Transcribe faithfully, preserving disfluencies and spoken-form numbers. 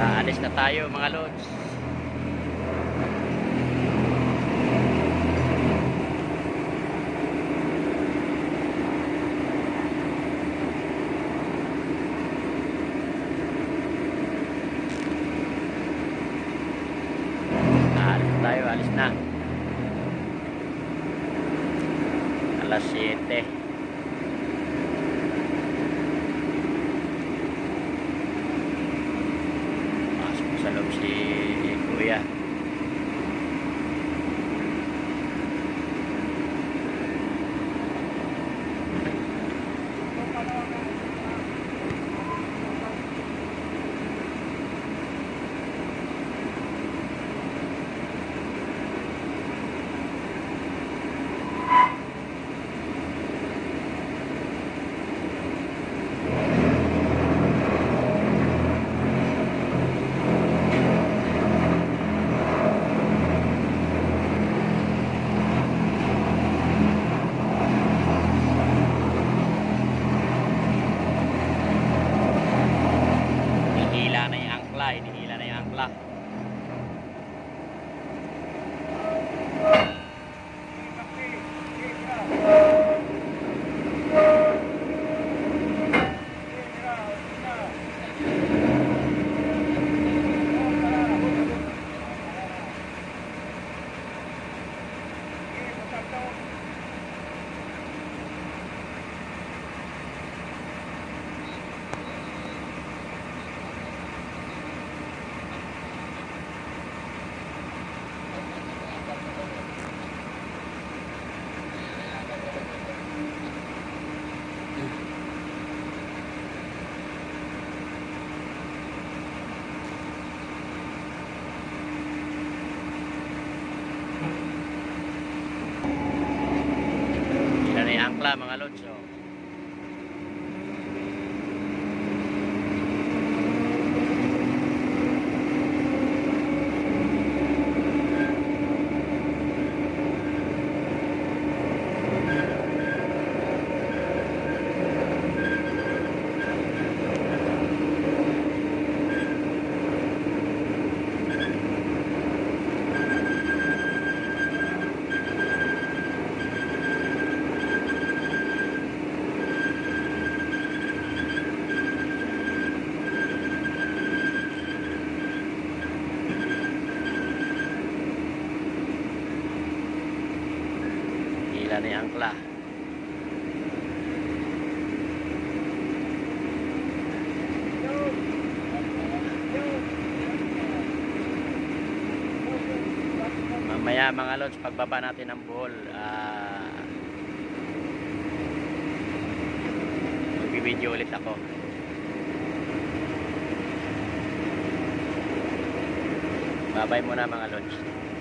Aalis na tayo mga lods. Aalis na tayo, alis na. Alas siyete. Sa loob si Kuya. Hinihila na yung angkla. Angkla mga lods, oh. Hila na yung angkla. Mamaya mga lods, pagbaba natin ng Bohol, uh, magbibideo ulit ako. Babay muna mga lods.